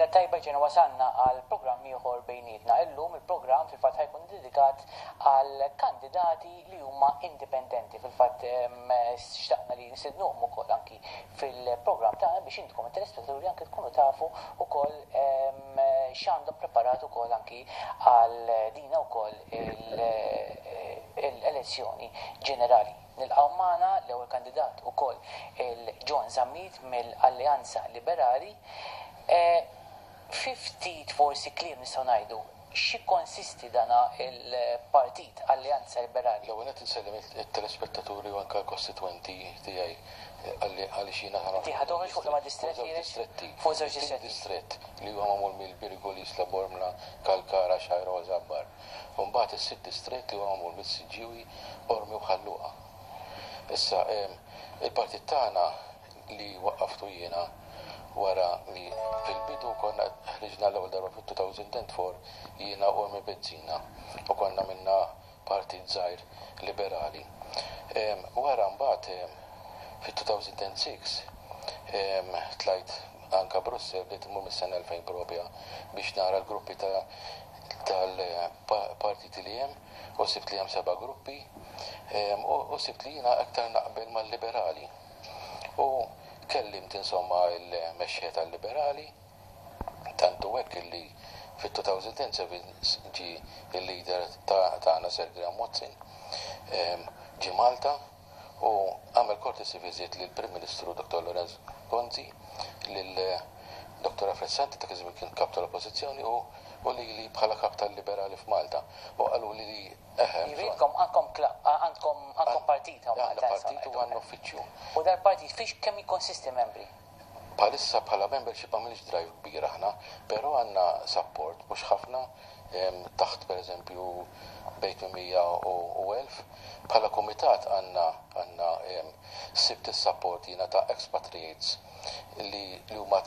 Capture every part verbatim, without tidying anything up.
Lejla tajba ġena wasanna għal programm ieħor bejnietna. Illum il-programm fil-fatt ħajkun dedikat għal kandidati li huma indipendenti. Fil-fatt xtaqna li nisidnuhom ukoll anki fil-programm tagħna biex intkom telespettaturi anke tkunu tafu ukoll x'għandhom preparat ukoll anki għal dina wkoll l-elezzjoni ġenerali. Nilqgħu magħna l-ewwel kandidat ukoll il-John Zammit mill-Alleanza Liberali. Ftit forsi kliem nistgħu ngħidu xi konsisti dana il-partit Alleanza Liberali. L-ewwel qed insellem it-telespettaturi u anke l-kostitwenti tiegħi għaliex jiena Inti ħadoħroġ fuq ma' distretti fuq żewġ distrett li huwa magħmul mill-Birgolis, La Bormla, Kalkara, Xajra u Żabbar. U mbagħad is-sitt distrett li huwa magħmul mis-Siġġiewi, Ormi u Ħalluqa. Issa il-partit tagħna li waqqaftu jiena wara li fil-bidu konna ħriġna l-ewwel darba fil-two thousand four jiena u Ormi Bezzina u konna minna partit żgħir liberali. Wara mbagħad fil-two thousand six tlajt anke Brussel li tmur mis-sena elfejn propja biex nara l-gruppi tal-partiti li hemm u sibt li hemm seba' gruppi u sibt li jiena aktar naqbel mal-liberali. U kellimt insomma il-mexxej tal-liberali tantu hekk illi fit-two thousand seven ġi il-leader tagħna Sir Graham Watson ġi Malta u għamel courtesy visit lill Prim Ministru Doktor Lorenz Gonzi, lil Doktor Alfred Santi ta' kien kien kap tal-Oppożizzjoni u u li li bħala kap tal-Liberali f'Malta. U qalu li li eħem. Jridkom għandkom partit hawn Malta. Partit u għandna uffiċċju. U dal-partit fiex kemm jikkonsisti membri? Bħalissa bħala membership għamilx drive kbir aħna, però għandna support mhux ħafna taħt pereżempju bejt mija u elf. Bħala komitat għandna għandna sibt is-support jiena ta' expatriates li huma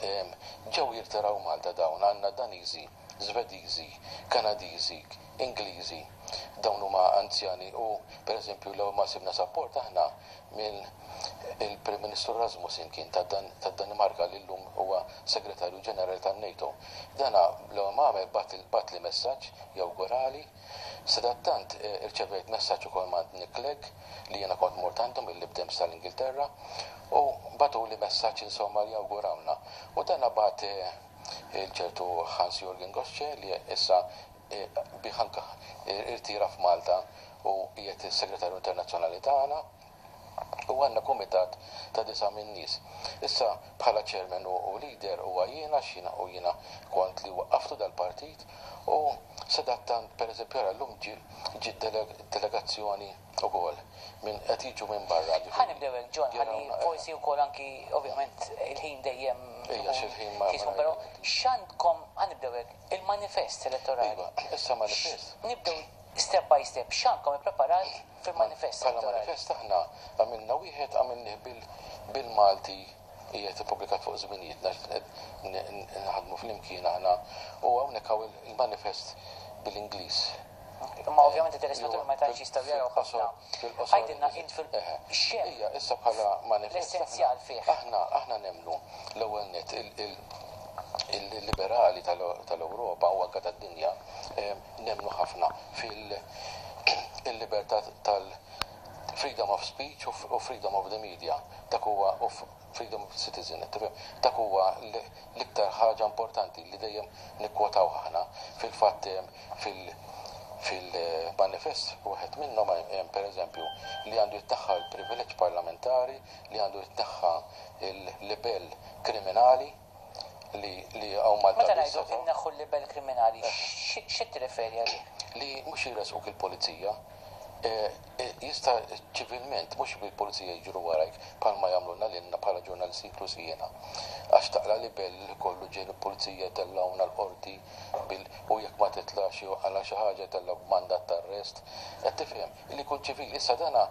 ġew jirtiraw Malta dawn għandna Daniżi, Żvediżi, Kanadiżi, Ingliżi, dawn huma anzjani u pereżempju l ma sibna support aħna mill il-Prim Ministru Rasmussen kien tad-Danimarka li llum huwa Segretarju Ġenerali tan-NATO. Dana l ma għamel bat li messaġġ jawgurali, sadattant irċevejt messaġġ ukoll ma' Nick Clegg li jiena kont mort għandhom il-libdems tal-Ingilterra u batu li messaġġ insomma li jawgurawna. U dana bat il-ċertu Hans Jürgen Gosce li issa biħanka irtira f'Malta u qiegħed is-Segretarju Internazzjonali tagħna u għandna kumitat ta' disa' min nies. Issa bħala chairman u leader huwa jiena x'jiena u jiena kont li waqqaftu dal-partit u sadattant pereżempju ara llum ġi delegazzjoni ukoll minn qed jiġu minn barra. Ħanibdew hekk John, ħalli forsi wkoll anki ovvjament il-ħin dejjem Ejja xil-ħin ma. Però x'għandkom ħanibdew hekk il-manifest elettorali. Issa manifest. Nibdew step by step x'għandkom ippreparat fil-manifest. Bħala manifest aħna għamilna wieħed għamilni bil-Malti qiegħed ippubblikat fuq żminijiet naħdmu flimkien aħna u hawnhekk hawn il-manifest bil-Ingliż. Ma ovvjament il-telespettaturi ma tantx jistgħu jaraw ħafna. Għajdilna int fil-xem. Hija issa bħala manifest. L-essenzjal fih. Aħna aħna nemmnu l-ewwel net il-liberali tal-Ewropa u anke tad-dinja nemmnu ħafna fil-libertà tal-freedom of speech u freedom of the media. Dak huwa freedom of citizen. Dak huwa l-iktar ħaġa importanti li dejjem nikkwotaw aħna fil-fatt fil- fil-manifest wieħed minnhom hemm pereżempju li għandu jitneħħa l-privileġġ parlamentari, li għandu jitneħħa l-libell kriminali li li hawn Malta. Meta ngħidu inneħħu l-libell kriminali, x'qed tirreferi għalih? Li mhux jirresquk il-pulizija jista' ċivilment mhux bil-pulizija jiġru warajk bħalma jagħmlulna lilna bħala ġurnalisti inkluż jiena. Għax taqla libell kollu ġej il-pulizija tellawna l-qorti u jekk ma titlax għal xi ħaġa tellak mandat ta' arrest. Qed tifhem li jkun ċivil. Issa dana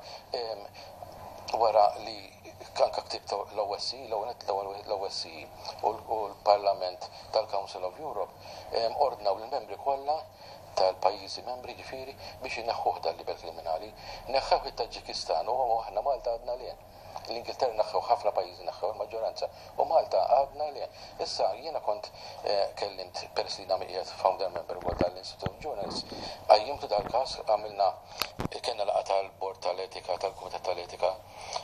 wara li anke ktibt l-O S C l-O S C u l-Parlament tal-Council of Europe ordnaw lill-membri kollha tal-pajjiżi membri ġifieri biex ineħħuh dal-libel kriminali. Neħħew it-Taġikistan u aħna Malta għadna lejn. l-Ingilterra naħħew ħafna pajjiżi naħħew il-maġġoranza u Malta għadna li issa jiena kont kellimt peress li nagħmel founder member ukoll tal-Institute of Journalists għajjimtu dal-każ għamilna kellna laqgħa tal-Bord tal-Etika tal-Kumitat tal-Etika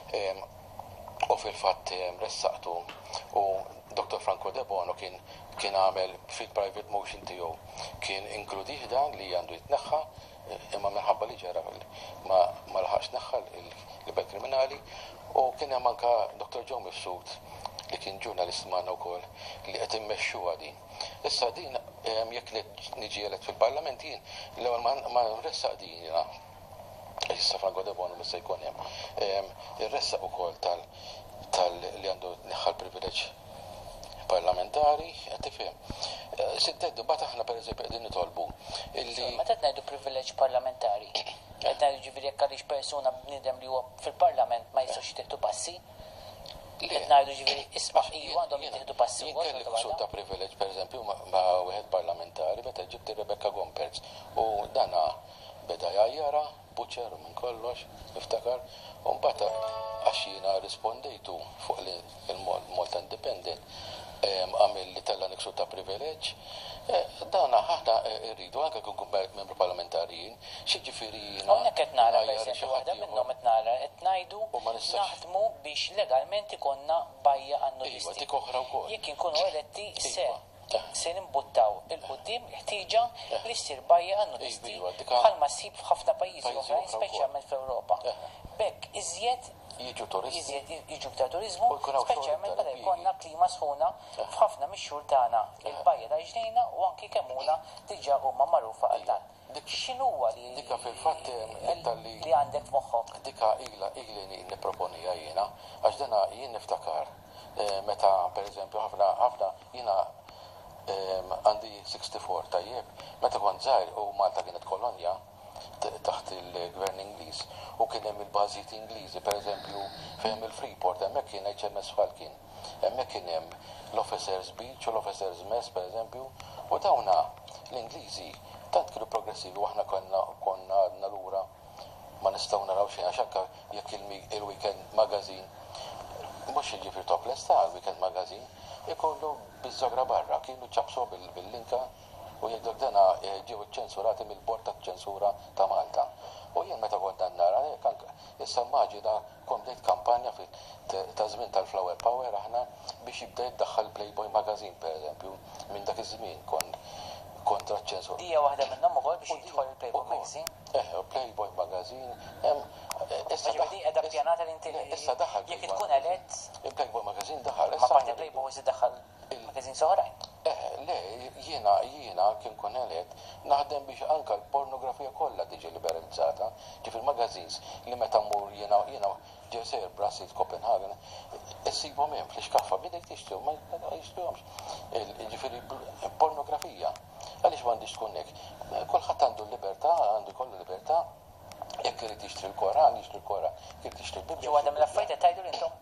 u fil-fatt ressaqtu u Doktor Franco De Bono kien kien għamel fil-private motion tiegħu kien inkludih dan li għandu jitneħħa imma minħabba li ġara ma ma laħax neħħa l-libel kriminali u kien hemm anke Doktor Joe Mifsud li kien ġurnalist magħna wkoll li qed immexxuha din. Issa din jekk niġi elett fil-Parlament jien l-ewwel ma nressaq din jiena. Issa Franco De Bono mista jkun hemm. Irressaq ukoll tal tal li għandu neħħa l-privileġġ parlamentari, qed tifhem. Sitteddu bat aħna pereżempju qegħdin nitolbu illi meta qed ngħidu privileġġ parlamentari, qed ngħidu ġifieri jekk għaliex persuna bniedem li huwa fil-Parlament ma jistgħux jieħdu passi. Qed ngħidu ġifieri isma' ilu għandhom jittieħdu passi wkoll. Jien kelli ksur ta' privileġġ pereżempju ma' wieħed parlamentari meta ġibti Rebecca Gomperz u dana beda jajjara buċer minn kollox, niftakar, u mbagħad għax jiena rispondejtu fuq il-Malta Independent għamil li tella niksur ta' privileġġ, dana ħaħna rridu anke kun membru parlamentarijin, xi ġifieri jiena. Hawnhekk qed nara pereżempju waħda minnhom qed nara qed ngħidu naħdmu biex legalment ikonna bajja għan-nudisti. Jekk inkunu eletti se se nimbuttaw il-qudiem ħtieġa li ssir bajja għan-nudisti bħalma ssib f'ħafna pajjiżi oħrajn speċjalment fl-Ewropa. Bekk iżjed jiġu turisti. Jiġu ta' turizmu, speċjalment meta jkollna klima sħuna f'ħafna mix-xhur tagħna. Il-bajja ta' ġnejna u anke kemmuna diġà huma magħrufa għal dan. X'inhu huwa li dika fil-fatt li għandek f'moħħok? Dika ilha ili nipproponija jiena għax dana jien niftakar meta pereżempju ħafna ħafna jiena għandi sixty-four tajjeb, meta kont żgħir u Malta kienet kolonja taħt il-gvern Ingliż u kien hemm il-bażijiet Ingliżi, pereżempju fejn il-Freeport hemmhekk kien H M S Falcon, hemmhekk kien hemm l-Officers Beach u l-Officers Mess pereżempju, u dawna l-Ingliżi tant kienu progressivi u aħna konna konna għadna lura ma nistgħu naraw xejn għax anke jekk il-Weekend Magazine mhux jiġifier topless ta' il-Weekend Magazine ikollu biż-żogra barra, kienu ċabsu bil-linka u jgħidlek dana ġew iċċensurati mill-bord tat-ċensura ta' Malta. U jien meta kont nara issa immaġina kont bdejt kampanja ta' żmien tal-Flower Power aħna biex jibda jiddaħħal Playboy Magazine pereżempju minn dak iż-żmien kontra ċ-ċensura. Hija waħda minnhom ukoll biex jidħol il-Playboy Magazine. Eh, Playboy Magazine hemm issa qiegħda ppjanata l-inti issa daħal jekk tkun elett il-Playboy Magazine daħal ma parti Playboy se daħal il-magazine soħrajn. Eh, le, jiena jiena kien kun elett naħdem biex anke l-pornografija kollha tiġi liberalizzata, ġif il-magazines li meta mmur jiena jiena ġew sejr Brussels, Copenhagen, issibhom hemm fl-iskaffa bidejt tixtru ma jixtruhomx. Ġifieri pornografija. Għaliex m'għandix tkun hekk. Kulħadd għandu l-libertà, għandu jkollu libertà. Jekk irid jixtri l-Koran, jixtri l-Koran. Jekk tixtri l-Bibja. Ġew għadhom l-affarijiet tajdu intom.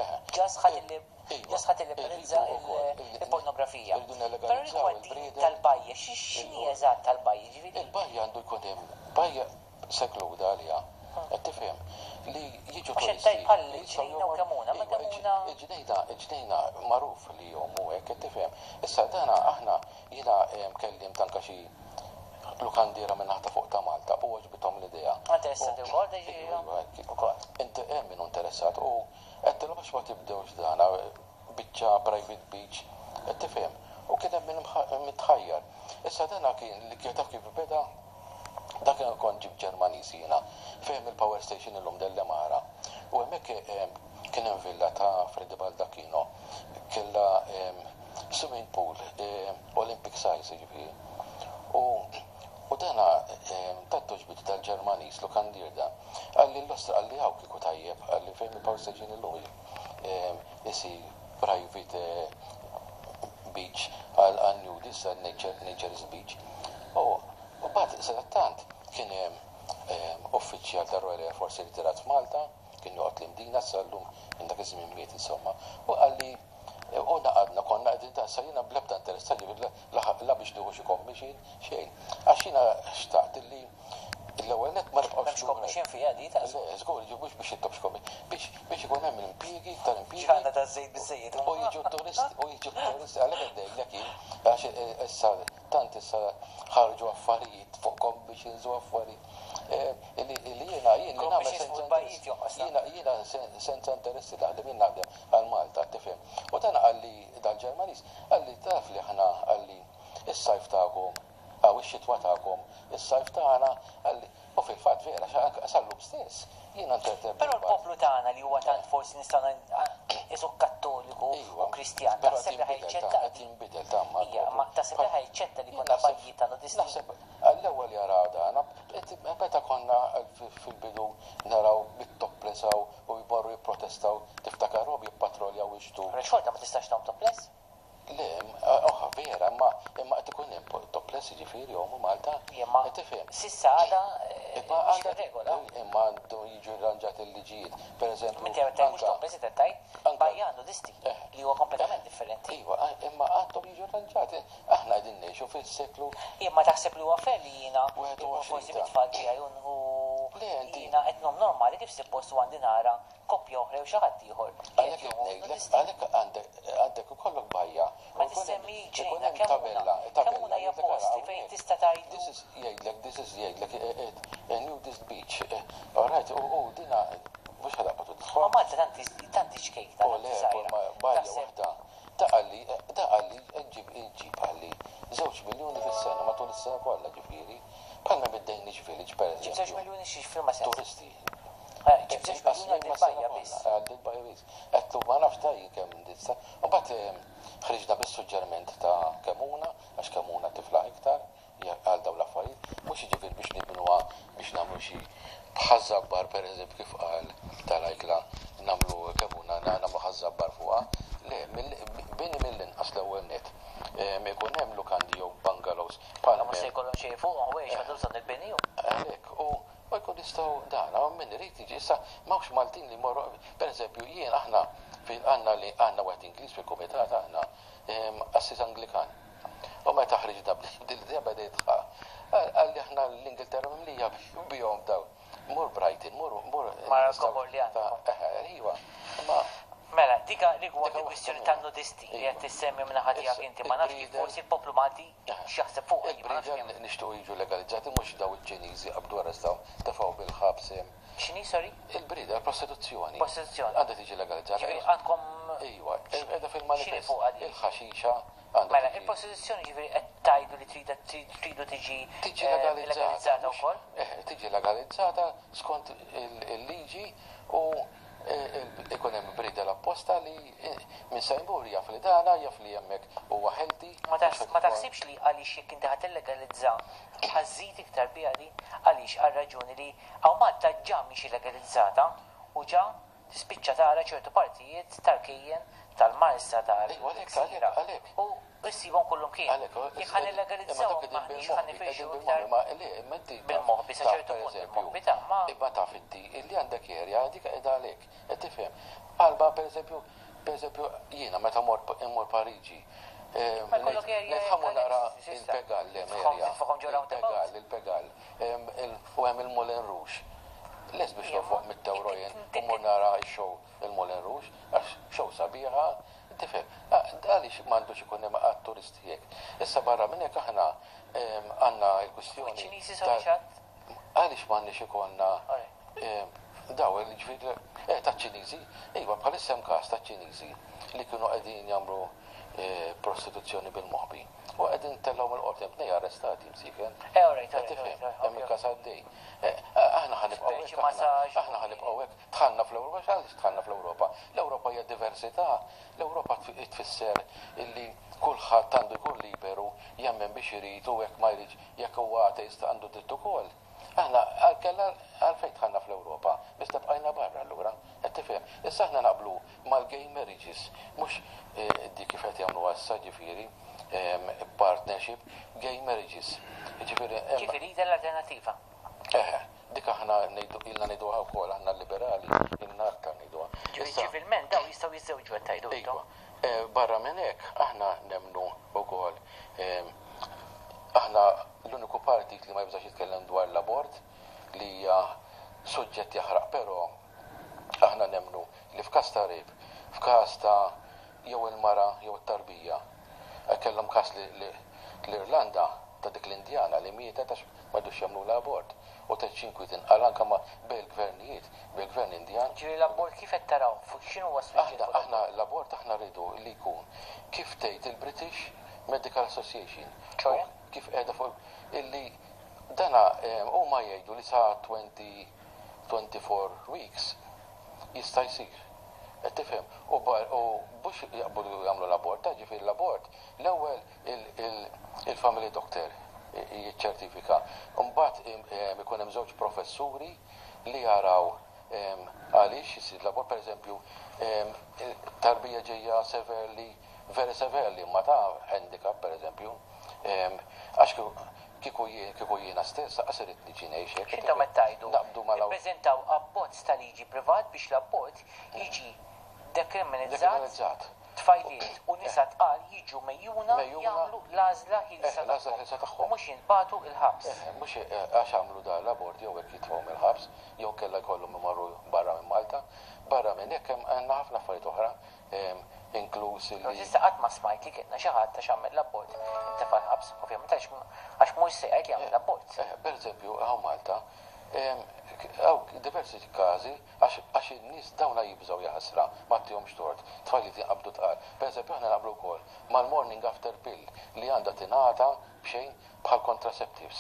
Ġas ħadd illiberalizza il-pornografija. Però rigward tal-bajja, x'inhi eżatt tal-bajja ġifieri? Il-bajja għandu jkun hemm bajja sekluda għalija. Qed tifhem li jiġu turisti. Għax qed tajt ġnejna u kemuna, ma kemuna. Ġnejna, ġnejna magħruf li hum hu hekk qed tifhem. Issa dana aħna jiena kellim tanka xi lukandiera minn naħta fuq ta' Malta u għoġbithom l-idea. Interessati wkoll ukoll. Inti hemm min interessat u qed tilhom biex ma tibdewx dana biċċa private beach qed tifhem. U kien hemm min mitħajjar. Issa dana kien li kien taf kif beda dak kien kont ġib Ġermaniż jiena fejn il-power station illum dell-Lemara. U hemmhekk kien hemm villa ta' Freddy Baldacchino kellha swimming pool Olympic size jiġifieri. U U dana tattu ġbit tal-Ġermaniż lukandir da għalli l-ostra għalli għaw kiku tajjeb għalli fejn il-power station illum isi private beach għal nudis għal nature's beach. U bad sadattant kien uffiċjal ta' Royal Air Force ritirat f'Malta, kien joqgħod l-imdina s-sallum minn dak iż-żmien miet insomma. U għalli u naqadna konna qegħdin ta' sajjina blebda interessati la biex nieħu xi commission xejn. Għax jiena xtaqt illi l-ewwel nett ma nibqgħux commission fiha di ta' żgur mhux biex jittob x'kommi biex biex ikun hemm ta' żejt biżejjed. U jiġu turisti, u jiġu turisti għalhekk għaddejlek jien għax issa tant issa ħarġu affarijiet fuqhom biex jinżu affarijiet. Li jiena jien li nagħmel jiena jiena senza interessi naħdem jien naħdem għal Malta tifhem. U dan qalli dal-Ġermaniż qalli taf li aħna qalli is-sajf tagħkom għaw ix-xitwa tagħkom is-sajf tagħna qalli u fil-fatt vera sallu stess. Però l-poplu tagħna li huwa tant forsi nistgħu isu kattoliku u kristjan taħseb li ħajċetta qed jinbidel tamma. Hija ma taħseb li ħajċetta li konna bajjiet ta' nudisti. Naħseb għall-ewwel jaraw dan meta konna fil-bidu naraw bit-toplesaw u jmorru jipprotestaw tiftakarhom jippatroljaw ixtu. Xorta ma tistax tagħmel topless? Le, oħa vera, imma imma qed ikun hemm topless jiġifieri hom Malta. Imma sissa għada mhix regola. Imma għandu jiġu rranġat il-liġijiet. Pereżempju. Inti qed mhux topless qed tgħid bajja nudisti li huwa kompletament differenti. Iva, imma għandhom jiġu rranġati. Aħna qegħdin ngħixu fis-seklu. Imma taħseb li huwa fer li jiena forsi bit-tfal tiegħi u jiena qed nom normali kif suppost għandi nara koppja oħra u xi ħadd ieħor. Għalhekk għandek ikollok bajja. Ma tissemmi ġejna kemm huna hija posti fejn tista' tgħidu. This is jgħidlek, this is jgħidlek a nudist beach. All right, u dina mhux ħadaqgħu tidħol. Ma Malta tanti xkejk ta' bajja waħda. Daqalli, daqalli, ġib ġib għalli. Żewġ miljuni fis-sena matul is-sena kollha ġifieri. Bħalma mid-Danish Village pereżempju. Ġib żewġ miljuni xi firma sens. Turisti. Ġib żewġ miljuni għal-bajja biss. Għal-bajja biss. Qed ma nafx ta' kemm ndizza. U mbagħad ħriġna bis-suġġeriment ta' Kemuna, għax Kemuna tifla iktar għal dawn l-affarijiet, mhux jiġifier biex nibnuha biex nagħmlu xi ħażabbar pereżempju kif qal tal-ajkla nagħmlu Kemuna nagħmlu ħażabbar fuqha. Le, bini mill-inqas l-ewwel net. Ikun hemm lukandi jew bungalows. Bħala mhux se jkollhom xejn fuqhom wejn għandu bżonn il-biniju. Għalhekk, u ma jkun jistgħu dan, hawn min irid jiġi issa m'hawnx Maltin li jmorru. Pereżempju jien aħna għandna li għandna wieħed Ingliż fil-kumitat aħna assis Anglikan. U meta ħriġna bdil-idea bedejt għalli aħna l-Ingilterra mimlija bihom daw. Mur Brighton, mur mur. Ma komor li għandna. Iva. Ma Mela, dika rigward il-kwistjoni tan nudisti li qed tissemmi minn ħadijak inti ma nafx kif forsi l-poplu Malti x'jaħseb fuq. Il-Bridan nixtiequ jiġu legalizzati mhux daw il-Ċiniżi qabdu arrestaw tefgħu bil-ħabs. X'inhi sorry? Il-brida l-prostituzzjoni. Prostituzzjoni. Għandha tiġi legalizzata. Għandkom Ejwa, qiegħda fil-manifest. Il-ħaxixa Mela, il-prostituzzjoni ġifieri qed tgħidu li tridu tiġi legalizzata wkoll? Eh, tiġi legalizzata skont il-liġi u ikun hemm brida l-apposta li minn sajnbur jaf li dana, jaf li hemmhekk huwa healthy. Ma taħsibx li għaliex jekk inti ħadd illegalizza ħażid iktar biha di għaliex għal raġuni li hawn Malta ġa mhix legalizzata u ġa tispiċċa tara ċertu partijiet tal-kejjen tal-marsa tal-gżira. U issibhom kullum kien. Jekk ħan illegalizzaw maħniex ħan nifirxu iktar bil-moħbi sa ċertu punt il-moħbi ta' ma. Imma taf inti illi għandek erja dik qiegħda għalhekk, qed tifhem. Alba pereżempju, pereżempju jiena meta mor Pariġi. Ma jkollok erja nara il-Pegal l-erja. Il-Pegal, il-Pegal. U hemm il-Moulin Rouge. Les biex nofuq mit-tewrojen u mor nara x-show il-Moulin Rouge, għax show sabiħa. Tifhem, għaliex m'għandux ikun hemm qatt turisti hekk. Issa barra minn hekk aħna għandna l-kwistjoni. Ċiniżi soċjat? Għaliex m'għandniex ikollna daw il-ġifieri taċ-Ċiniżi, iva bħalissa hemm każ taċ-Ċiniżi li kienu qegħdin jagħmlu prostituzzjoni bil-moħbi. U qegħdin tellhom il-qorti hemm tnejn arrestati msiken. Eh, alright, tifhem, hemm il-każ għaddej. Aħna ħanibqgħu hekk, aħna ħanibqgħu hekk. Tħallna fl-Ewropa, x'għaliex tħallna fl-Ewropa? L-Ewropa hija diversità. L-Ewropa tfisser illi kulħadd għandu jkun liberu jemmen biex irid u hekk ma jridx jekk huwa ateist għandu dritt ukoll. Aħna kellha għalfejn tħallna fl-Ewropa, biex bqajna barra allura, qed tifhem. Issa aħna naqblu mal-gay marriages, mhux dik kif qed jagħmlu issa ġifieri partnership, gay marriages. Ġifieri l-alternattiva. Eh, dik aħna ilna ngħiduha wkoll aħna liberali, ilna aktar ngħiduha. Ġifieri daw jistgħu jiżżewġu qed tgħidu intom. Barra minn hekk aħna nemmnu wkoll aħna l-uniku partit li ma jibżax jitkellem dwar l-abort li hija suġġett jaħraq, però aħna nemmnu li f'każ ta' rejb f'każ ta' jew il-mara jew it-tarbija. Kellhom każ l-Irlanda ta' dik l-Indjana li mietet għax m'għadux jagħmlu l-abort. U teċċinkwi tinqal anke ma' bil-gvernijiet, bil-gvern Indjan. Ġieli l-abort kif qed taraw? X'inhu huwa Aħna aħna l-abort aħna rridu li jkun kif tgħid il-British Medical Association. ċoja? Kif qiegħda fuq illi dana huma jgħidu li sa twenty twenty-four weeks jista' jsir. Qed tifhem? U biex jaqbdu jagħmlu l-abort, ġifieri l-abort l-ewwel il-family doctor jiċċertifika. Mbagħad ikun hemm żewġ professuri li jaraw għaliex isir l-abort, pereżempju tarbija ġejja severely, very severely, ma ta' handicap pereżempju, għax kieku jiena stess qasirit li ġi ngħix. Intom qed tgħidu naqbdu mal ippreżentaw abbozz ta' liġi privat biex l-abbozz jiġi dekriminalizzat tfajliet u nisa tqal jiġu mejjuna jagħmlu l-għażla ħilsa tagħhom u mhux jinbagħtu il-ħabs. Mhux għax għamlu dan l-abort jew hekk jitfgħu mill-ħabs jew kellha jkollhom imorru barra minn Malta, barra minn hekk hemm għandna ħafna affarijiet oħra inkluż li. Issa qatt ma smajt li kienna xi ħadd ta' x'għamel l-abort intefa' l-ħabs, ovvjament għax mhux se jgħid jagħmel l-abort. Pereżempju hawn Malta għaw diversi każi għax in-nies dawn jibżgħu jaħasra ma tihomx tort, tfajliet jinqabdu tqal. Pereżempju aħna nagħmlu wkoll mal-morning after pill li għandha tingħata b'xejn bħal contraceptives.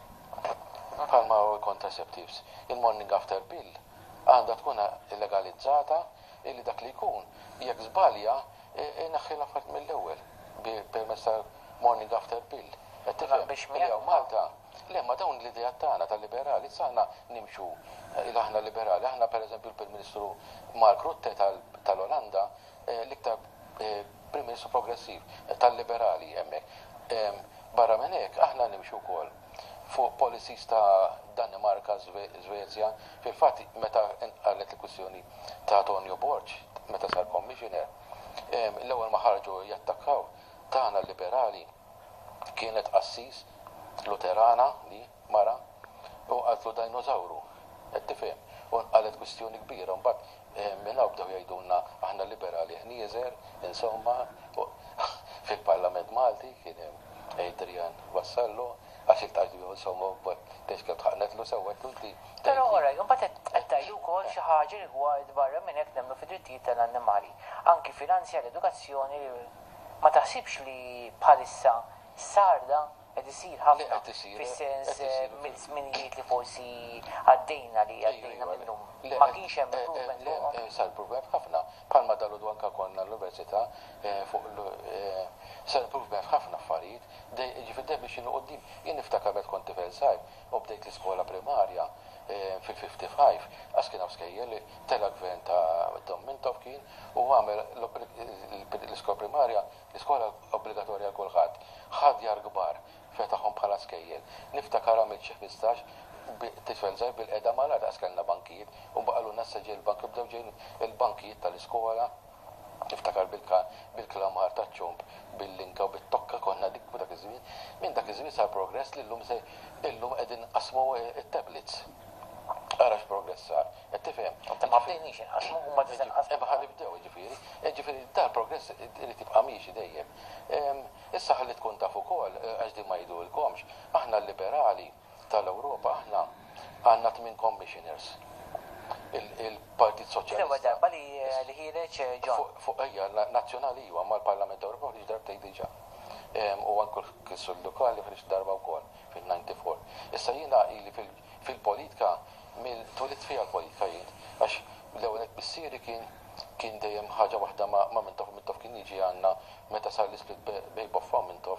Bħalma contraceptives. Il-morning after pill għandha tkun illegalizzata illi dak li jkun jekk żbalja inaħħi l-affarijiet mill-ewwel permezz tal-morning after pill. Qed tifhem biex Malta. Le, ma dawn l-idea tagħna tal-liberali, saħna nimxu il-aħna liberali. Aħna pereżempju l-Prim Ministru Mark Rutte tal-Olanda l-iktar Prim Ministru progressiv tal-liberali hemmhekk. Barra minn hekk aħna nimxu wkoll fuq policies ta' Danimarka, Svezja. Fil-fatt meta qalet il-kwistjoni ta' Antonio Borg, meta sar commissioner, l-ewwel ma ħarġu jattakkaw tagħna l-liberali kienet assis Luterana li mara u għatlu dinosauru, qed tifhem, u qalet kwistjoni kbira, mbagħad minn hawn bdew jgħidulna aħna liberali ħnieżer, insomma, fil-Parlament Malti kien hemm Adrian Vassallo, għax il-tajdu insomma tex kemm tħaqnetlu sewwetlu di. Però ora, mbagħad qed tgħidu wkoll xi ħaġa rigward barra minn hekk nemmnu fid-drittijiet tal-annimali, anki finanzja l-edukazzjoni ma taħsibx li bħalissa sarda qed isir ħafna fis-sens mill-żminijiet li forsi għaddejna li għaddejna minnhom. Ma kienx hemm improvement. Sar improvement ħafna. Bħalma dalu anke konna l-Università fuq sar improvement ħafna affarijiet. Ġifier dejjem biex inqudiem jien niftakar meta kont tifel żgħir u bdejt l-iskola primarja fil-fifty-five għax kien hawn skejjel li tela gvern ta' Don Mintoff kien u għamel l-iskola primarja l-iskola obbligatorja kulħadd. Ħadjar kbar fetaħhom bħala skejjel. Niftakar għamil xi ħmistax tifel żgħir bil-qeda mala daqs kellna bankijiet u baqalu nassaġi l-bank bdew ġejn il-bankijiet tal-iskola. Niftakar bil-klamar taċ-ċumb, bil-linka u bit-tokka konna dik dak iż-żmien. Minn dak iż-żmien sar progress li llum se illum qegħdin qasmu it-tablets. Ara x'progress sar. Qed tifhem. Inta ma bdejniex inqasmu huma diżenqasmu. Imma ħalli bdew ġifieri. Ġifieri dan progress irid tibqa' miexi dejjem. Issa ħalli tkun taf ukoll għax din ma jgħidulkomx. Aħna l-liberali tal-Ewropa aħna għandna tmien commissioners. Il-Partit Soċjalista. Kien darba li ħireġ John. Fuq ejja nazzjonali huwa mal-Parlament Ewropew li darbtej diġà. U anke kissu lokali ħriġ darba wkoll fil-ninety-four. Issa jiena ili fil-politika mill-twilit fiha l-politika jien għax l-ewwel bissieri kien kien dejjem ħaġa waħda ma' Mintoff Mintoff kien jiġi għandna meta sar l-isplit bejn Boffa Mintoff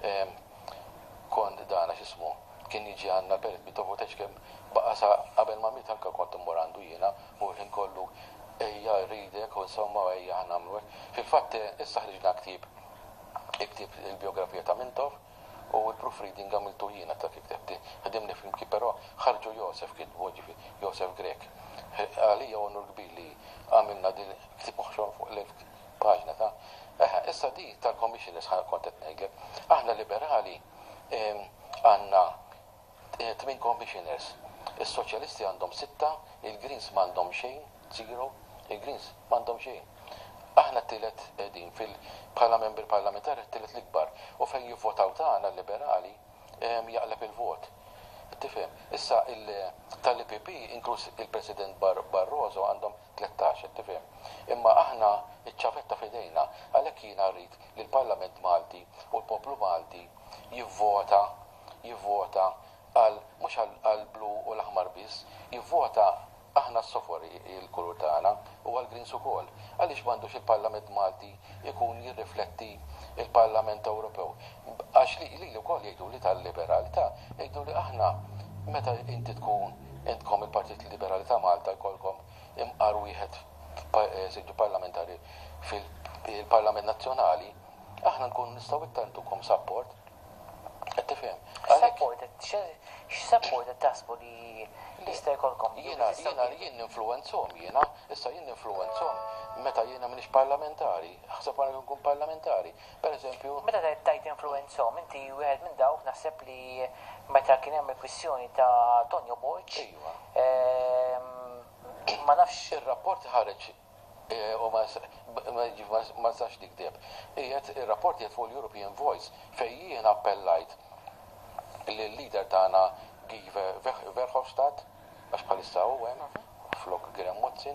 kont dana x'ismu kien jiġi għandna Beret Mintoff u tex kemm baqa' sa qabel ma miet anke kont immur għandu jiena u ħin kollu ejja rridek u insomma ejja nagħmlu hekk. Fil-fatt issa ħriġna ktieb iktib il-biografija ta' Mintoff u l-proofreading għamiltu jiena ta' kiktebti. Ħadimni flimkien però ħarġu Josef kitbu ġifi Josef Grek. Għalija onur kbir li għamilna din ktib moħxon fuq l-paġna ta' issa di tal-commissioners ħana kontet ngħidlek. Aħna liberali għandna tmien commissioners. Is-soċjalisti għandhom sitta, il-Greens m'għandhom xejn, zero, il-Greens m'għandhom xejn. Aħna t-tielet din fil-bħala membri parlamentari t-tielet l-ikbar u fejn jivvotaw tagħna liberali jaqleb il-vot. Tifhem, issa tal-I P P inkluż il-President Barroso għandhom tlettax, tifhem. Imma aħna iċ-ċavetta f'idejna għalhekk jiena rrid li l-Parlament Malti u l-poplu Malti jivvota jivvota għal mhux għal blu u l-aħmar biss, jivvota aħna s-sofori il-kulur tagħna u għal-Greens ukoll. Għaliex m'għandux il-Parlament Malti ikun jirrifletti il-Parlament Ewropew. Għax li li wkoll jgħidu li tal-liberalità, jgħidu li aħna meta inti tkun intkom il-Partit Liberali ta' Malta jkollkom imqar wieħed seġġu parlamentari fil-Parlament Nazzjonali, aħna nkun nistgħu ittantukom support. Qed tifhem. Support, x'support qed taħsbu li jista' jkollkom? Jiena jiena jien influenzhom jiena, issa jien influenzhom meta jiena m'iniex parlamentari, ħseb għal nkun parlamentari. Pereżempju, meta tajt influenzhom, inti wieħed minn dawk naħseb li meta kien hemm il-kwistjoni ta' Tonio Borg. Ma nafx ir-rapport ħareġ u ma sax dikdeb. Qiegħed ir-rapport jgħid fuq l-European Voice fejn jien appellajt lill-leader tagħna Guy Verhofstadt għax bħalissa hu hemm flok Graham Watson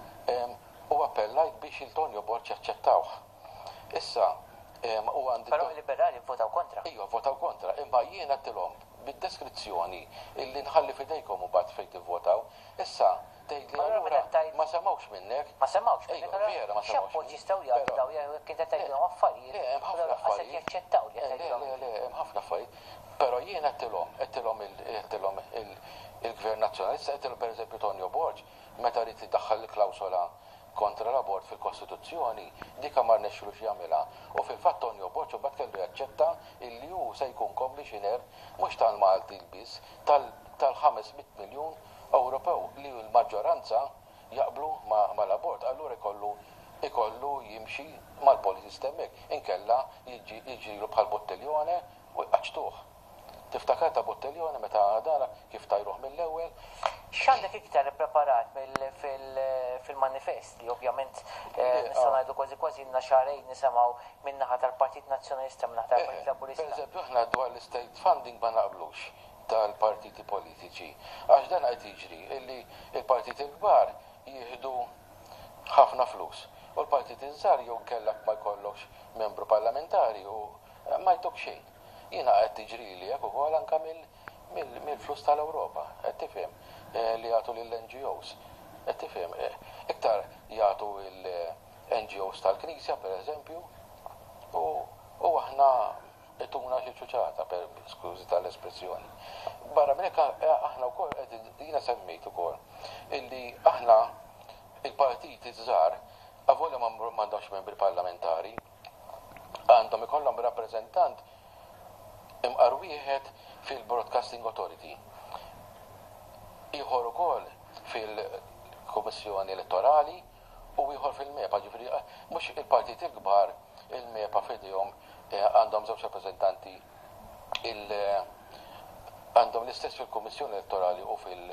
u appellajt biex il-Tonio Borg jaċċettawh. Issa u għandi. Però il-liberali votaw kontra. Ejja, votaw kontra, imma jiena għattilhom bid-deskrizzjoni illi nħalli fidejkom u bad fejn tivvotaw. Issa tgħidli allura ma semgħux minnek. Ma semgħux minnek. Ejja, vera ma semgħux. X'appoġġ jistgħu jagħtu daw jekk kien tgħidilhom affarijiet. Le, hemm ħafna affarijiet. jaċċettaw li Le, le, le, hemm ħafna affarijiet. Però jien għattilhom, għattilhom il-għattilhom il-Gvern Nazzjonali, issa għattilhom pereżempju Tonio Borg meta rrid iddaħħal il-klawsola kontra l-abort fil-Kostituzzjoni, dika ma rnexxilux jagħmilha. U fil-fatt Tonio Borg u bad kellu jaċċetta illi hu se jkun komplixiner mhux tal-Malti biss, tal-ħames miljun Ewropew li l-maġġoranza jaqblu mal-abort. Allura ikollu ikollu jimxi mal-politist hemmhekk. Inkella jiġilu bħal bottiljone u jqaċtuh. Tiftakar ta' bottiljone meta għadana kif tajruh mill-ewwel. X'għandek iktar ippreparat fil-manifest li ovvjament nistgħu ngħidu kważi kważi ilna xahrejn nisimgħu min-naħa tal-Partit Nazzjonalista min-naħa tal-Partit Laburista. Pereżempju aħna dwar l-state funding ma naqblux tal-partiti politiċi. Għax dan qed jiġri illi il-partiti l-kbar jieħdu ħafna flus. U l-partiti żgħar jew kellek ma jkollokx membru parlamentari u ma jtuk xejn. Jiena qed tiġri li hekk ukoll anke mill-flus tal-Ewropa, qed tifhem li jagħtu lill-N G Os. Qed tifhem iktar jagħtu l-N G Os tal-Knisja pereżempju u aħna ituna xi ċuċata per skużi tal-espressjoni. Barra minn hekk aħna wkoll qed jiena semmejt ukoll illi aħna il-partiti żgħar avolja m'għandhomx membri parlamentari għandhom ikollhom rappreżentant imqar wieħed fil-Broadcasting Authority. Ieħor ukoll fil-Kummissjoni Elettorali u ieħor fil-MEPA, ġifieri mhux il-partiti l-kbar il-MEPA f'idejhom għandhom żewġ rappreżentanti għandhom l-istess fil-Kummissjoni Elettorali u fil-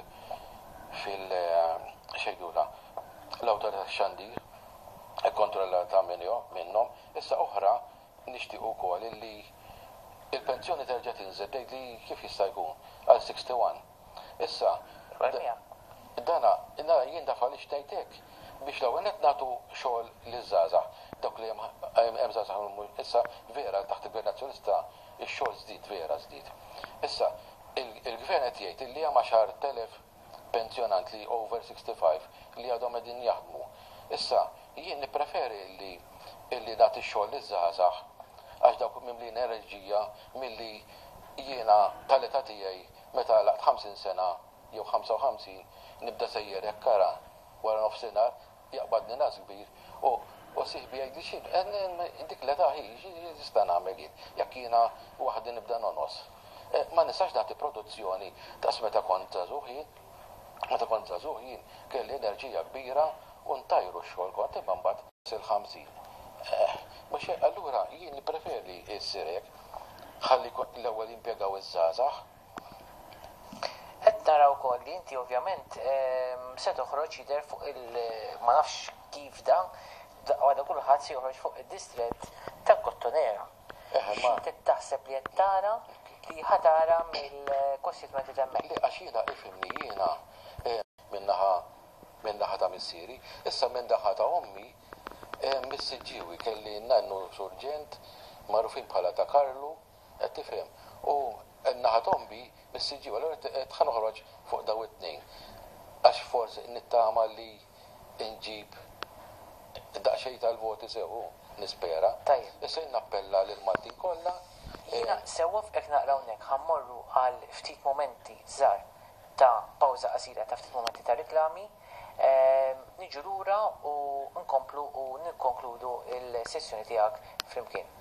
fil-xejduna l-Awtorità Xandir kontrollata minnhom. Issa oħra nixtieq ukoll illi il-pensjoni terġa' tinżel li kif jista' jkun għal sixty-one. Issa dana jien dafa li xtejtek biex l-ewwel qed nagħtu xogħol liż-żgħażagħ dawk li hemm żgħażagħ issa vera taħt il-Gvern Nazzjonalista ix-xogħol żdied vera żdied. Issa il-Gvern qed jgħid illi hemm għaxar telef pensjonant li over sixty-five li għadhom qegħdin jaħdmu. Issa jien nippreferi li illi nagħti x-xogħol liż-żgħażagħ għax dawk mimli enerġija milli jiena tal-età tiegħi meta laqt ħamsin sena jew ħamsa u ħamsin nibda sejjer jekk kara wara nofsinhar jaqbadni nas kbir u sieħbi jgħidli xi dik l-età hi jista' nagħmel jien jekk jiena waħdi nibda nonos. Ma nistax nagħti produzzjoni tas meta kont żagħżugħ jien, meta kont żagħżugħ jien kelli enerġija kbira u ntajru x-xogħol kont imma mbagħad il-ħamsin. Mux allura jien li preferi s-sirek ħalli l-ewwel impjegaw iż-żgħażagħ. Qed naraw ukoll li inti ovvjament se toħroġ jidher fuq il ma nafx kif dan għada kulħadd se joħroġ fuq id-distret ta' Kottonera. X'inti taħseb li qed tara li ħatara mill-kostituenti temmek? Li għax jiena ifhimni jiena minnaħa minnaħa ta' missieri, issa minn daħa ta' ommi missiġġiewi kelli nannu surġent magħrufin bħala ta' Karlu, qed tifhem. U n-naħa ta' ommi missiġġiewi, allura qed ħanoħroġ fuq daw it-tnejn. Għax forsi nittama li nġib daqsxejn tal-voti sew nispera. Tajjeb. Issa nappella lil Maltin kollha. Jiena sewwa f'hekk naqra hawnhekk ħammorru għal ftit momenti żgħar ta' pawża qasira ta' ftit momenti ta' riklami. Niġu lura u nkomplu u nikkonkludu il-sessjoni tiegħek flimkien.